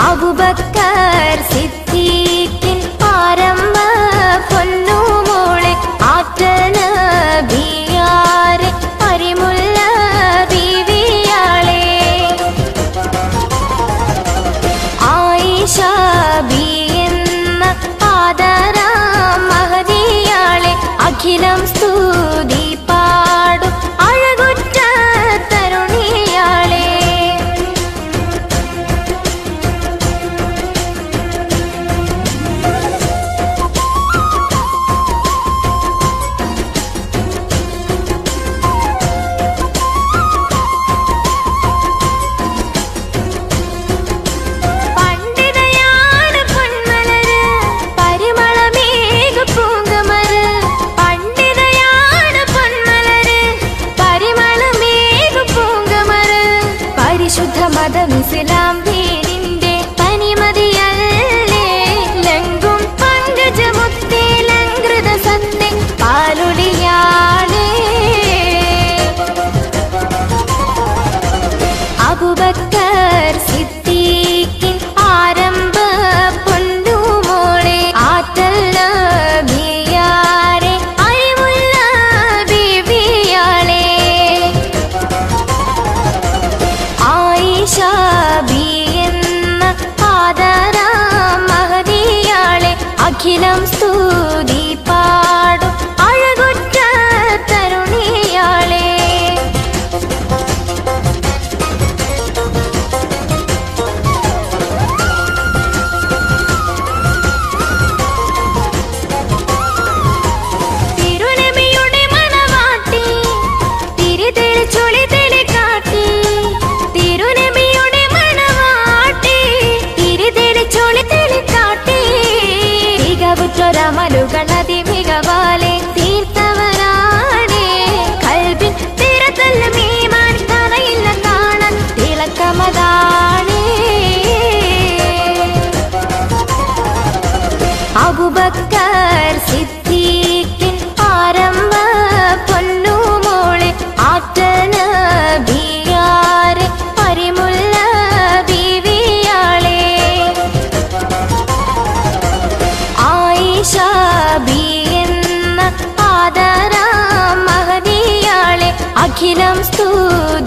അബൂബക്കർ സിദ്ദീഖിൻ ആരംഭ പൊന്നുമോളെ ആറ്റൽ നബിയാരെ പരിമുല്ല ബീവിയാളെ ആയിഷ ബിയെന്ന ആദരാം മഹദിയാളെ അഖിലം സ്തുതി പാടും അഴകുറ്റ തരുണിയാളെ ഇസ്ലാം ദീനിന്റെ തനിമതിയല്ലേ ലങ്കും പങ്കജമുത്തേ ലങ്കൃത സത്തേ പാലുളിയാളേ അബൂബക്കർ സിദ്ദീഖിൻ ആരംഭ പൊന്നുമോളെ ആറ്റൽ നബിയാരെ അരിമുല്ല ബീവിയാളെ ആയിഷ ബിയെന്ന ആദരാം മഹദിയാളെ അഖിലം സ്തുതി പാടും അഴകുറ്റ തരുണിയാളെ തിരുനബിയുടെ മണവാട്ടി തിരിതെളിച്ചൊളി തെളിക്കാട്ടി തിരുനബിയുടെ മണവാട്ടി തിരിതെളിച്ചൊളി തെളിക്കാട്ടി തികവുറ്റൊരമലുകൾ അതിമികവാലെ തീർത്തവരാണേ കൽബിൻ തിരതല്ലും ഈമാൻ കറയില്ല കാണാൻ തിളക്കമതാണേ അബൂബക്കർ സിദ്ദീഖിൻ ആരംഭ പൊന്നുമോളെ ആറ്റൽ നബിയാരെ പരിമുല്ല ബീവിയാളെ ആയിഷ ബിയെന്ന ആദരാം മഹദിയാളെ അഖിലം സ്തുതി